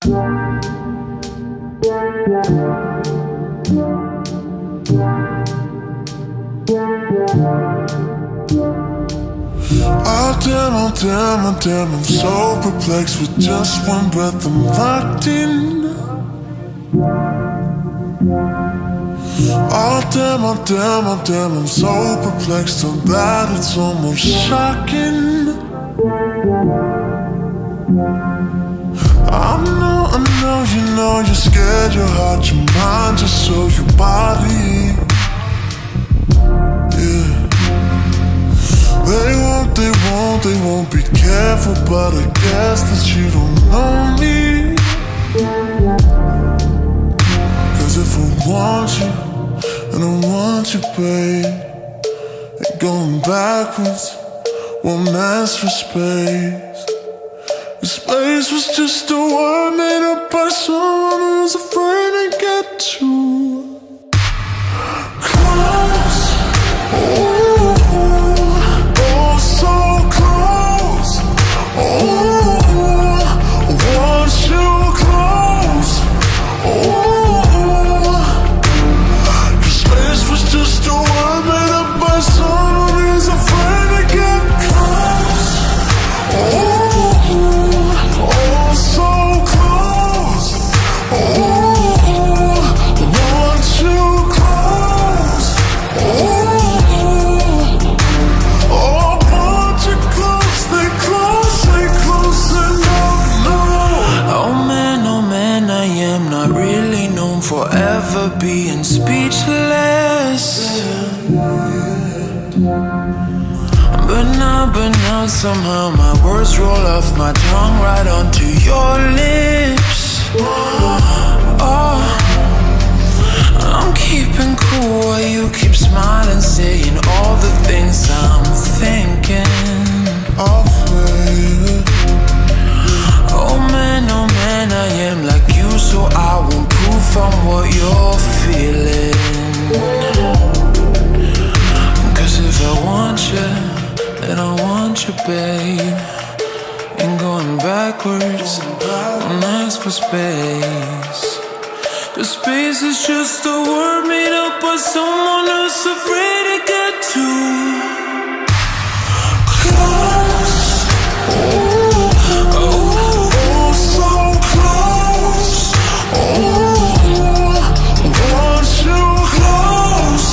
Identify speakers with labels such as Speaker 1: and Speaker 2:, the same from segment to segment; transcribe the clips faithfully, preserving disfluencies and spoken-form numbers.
Speaker 1: Oh damn, oh damn, oh damn, I'm so perplexed. With just one breath I'm locked in. Oh damn, oh damn, oh damn, I'm so perplexed. So bad it's almost shocking. I know, I know, you know you're scared. Your heart, your mind, just so your body. Yeah. They won't, they won't, they won't be careful, but I guess that you don't know me. Cause if I want you, and I want you, babe, and going backwards won't ask for space. The space was just a word made up by someone who's afraid to get too close. Oh, oh, so close. Oh, I want you close. Oh, the space was just a word made up by someone who's afraid to get close. Oh, forever being speechless. But now, but now somehow my words roll off my tongue right onto your lips. Oh, I'm keeping cool while you keep smiling, saying all the things I'm thinking. Oh, baby. Oh man, oh man, I am like you, so I won't prove from what you're feeling. Cause if I want you, then I want you, babe. Ain't going backwards, don't ask for space. Cause space is just a word made up by someone who's afraid to get too close. Oh, oh, oh, so close. Oh, I want you close.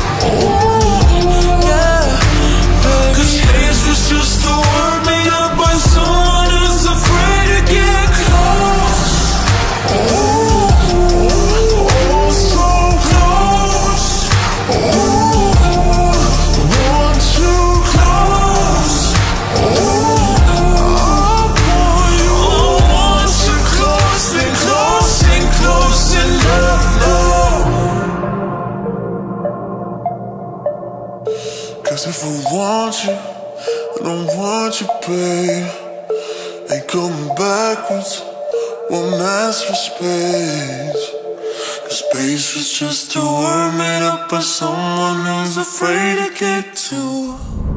Speaker 1: Oh, yeah. Cause space was just a word made up by someone who's afraid to get close. Oh, oh, so close. Oh, I want you close. Oh, I want you close and close and close enough now. Cause if I want you, I don't want you, babe. Ain't coming backwards, won't ask for space. Cause space was just a word made up by someone who's afraid to get too